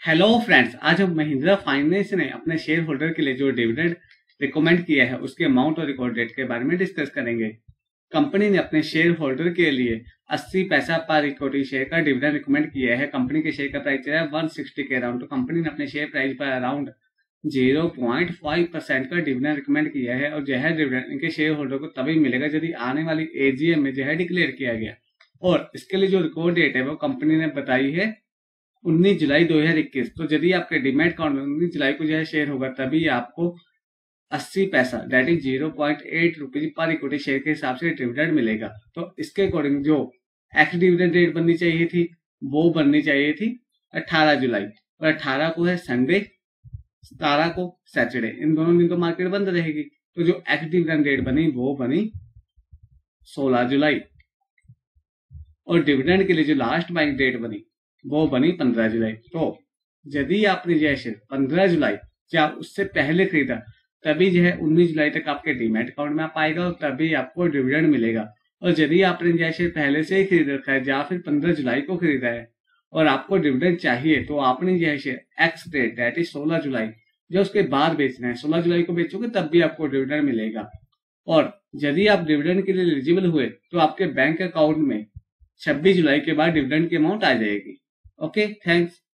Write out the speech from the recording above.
Hello friends, आज हम Mahindra finance ने अपने शेयर होल्डर के लिए जो डिविडेंड रिकमेंड किया है उसके अमाउंट और रिकॉर्ड डेट के बारे में डिस्कस करेंगे। कंपनी ने अपने शेयर होल्डर के लिए 80 पैसा पर इक्विटी शेयर का डिविडेंड रिकमेंड किया है। कंपनी के शेयर का प्राइस है 160 के अराउंड। तो कंपनी ने अपने शेयर प्राइस पर अराउंड 0.5% का डिविडेंड रिकमेंड किया है और जो है डिविडेंड इनके शेयर होल्डर को तभी मिलेगा यदि आने वाली एजीएम में जो है डिक्लेयर किया गया। और इसके लिए जो रिकॉर्ड डेट है वो कंपनी ने बताई है 19 जुलाई 2021। तो यदि आपके डीमैट अकाउंट में 19 जुलाई को जो है शेयर होगा तभी आपको 80 पैसा that is 0.8 rupees per equity share के हिसाब से डिविडेंड मिलेगा। तो इसके अकॉर्डिंग जो एक्स डिविडेंड डेट बननी चाहिए थी वो बननी चाहिए थी 18 जुलाई और 18 को है संडे, 17 को सैटरडे। इन दोनों दिन तो मार्केट बंद रहेगी। तो जो एक्स डिविडेंड डेट बनी वो बनी 16 जुलाई और डिविडेंड के लिए जो लास्ट बाइंग डेट बनी वो बनी 15 जुलाई। तो यदि आपने जो है शेयर 15 जुलाई या उससे पहले खरीदा तभी जो है 19 जुलाई तक आपके डीमैट अकाउंट में आ पाएगा और तभी आपको डिविडेंड मिलेगा। और यदि आपने जो है शेयर पहले से ही खरीद रखा है या फिर 15 जुलाई को खरीदा है और आपको डिविडेंड चाहिए तो आपने जो है share ex date that is 16 जुलाई जो उसके बाद बेचना है। 16 जुलाई को बेचोगे तब भी आपको डिविडेंड मिलेगा। और यदि आप डिविडेंड के लिए एलिजिबल हुए तो आपके बैंक अकाउंट में 26 जुलाई के बाद डिविडेंड की अमाउंट आ जाएगी। Okay, thanks.